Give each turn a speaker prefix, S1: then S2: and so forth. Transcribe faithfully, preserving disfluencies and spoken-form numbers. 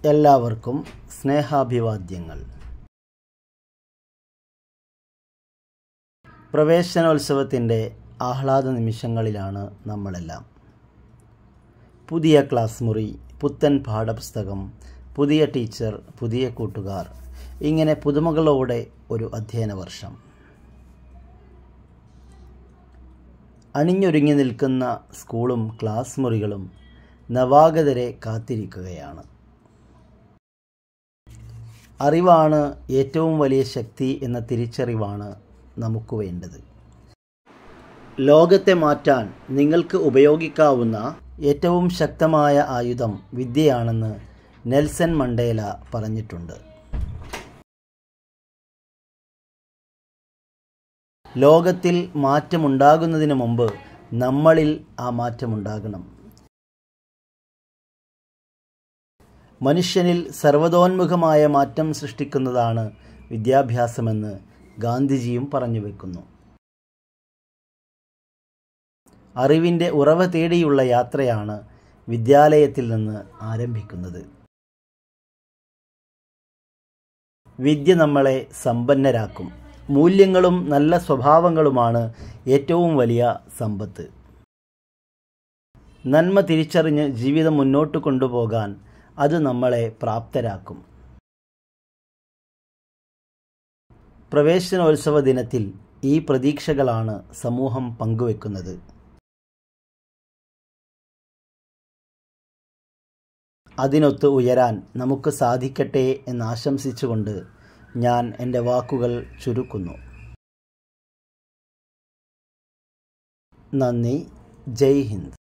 S1: എല്ലാവർക്കും സ്നേഹാഭിവാദ്യങ്ങൾ. പ്രവേശനോത്സവത്തിൻ്റെ ആഹ്ലാദ നിമിഷങ്ങളിലാണ് നമ്മളെല്ലാം. പുതിയ ക്ലാസ് മുറി, പുത്തൻ പാഠപുസ്തകം, പുതിയ ടീച്ചർ, പുതിയ കൂട്ടുകാർ, ഇങ്ങനെ പുതുമകളോടെ ഒരു അധ്യയന വർഷം. അണിഞ്ഞൊരുങ്ങി നിൽക്കുന്ന സ്കൂളും ക്ലാസ് മുറികളും നവാഗതരെ കാത്തിരിക്കുകയാണ്. അറിവാണ് ഏറ്റവും വലിയ ശക്തി എന്ന തിരിച്ചറിവാണ് നമുക്ക് വേണ്ടത്. ലോകത്തെ മാറ്റാൻ നിങ്ങൾക്ക് ഉപയോഗിക്കാവുന്ന ഏറ്റവും ശക്തമായ ആയുധം വിദ്യയാണെന്ന് നെൽസൺ മണ്ടേല പറഞ്ഞിട്ടുണ്ട്. ലോകത്തിൽ മാറ്റമുണ്ടാകുന്നതിന് മുമ്പ് നമ്മളിൽ ആ മാറ്റമുണ്ടാകണം. മനുഷ്യനിൽ സർവ്വതോന്മുഖമായ മാറ്റം സൃഷ്ടിക്കുന്നതാണ് വിദ്യാഭ്യാസമെന്ന് ഗാന്ധിജിയും പറഞ്ഞു വെക്കുന്നു. അറിവിൻ്റെ ഉറവ തേടിയുള്ള യാത്രയാണ് വിദ്യാലയത്തിൽ നിന്ന് ആരംഭിക്കുന്നത്. വിദ്യ നമ്മളെ സമ്പന്നരാക്കും. മൂല്യങ്ങളും നല്ല സ്വഭാവങ്ങളുമാണ് ഏറ്റവും വലിയ സമ്പത്ത്. നന്മ തിരിച്ചറിഞ്ഞ് ജീവിതം മുന്നോട്ട് കൊണ്ടുപോകാൻ അത് നമ്മളെ പ്രാപ്തരാക്കും. പ്രവേശനോത്സവ ദിനത്തിൽ ഈ പ്രതീക്ഷകളാണ് സമൂഹം പങ്കുവെക്കുന്നത്. അതിനൊത്ത് ഉയരാൻ നമുക്ക് സാധിക്കട്ടെ എന്നാശംസിച്ചുകൊണ്ട് ഞാൻ എൻ്റെ വാക്കുകൾ ചുരുക്കുന്നു. നന്ദി. ജയ് ഹിന്ദ്.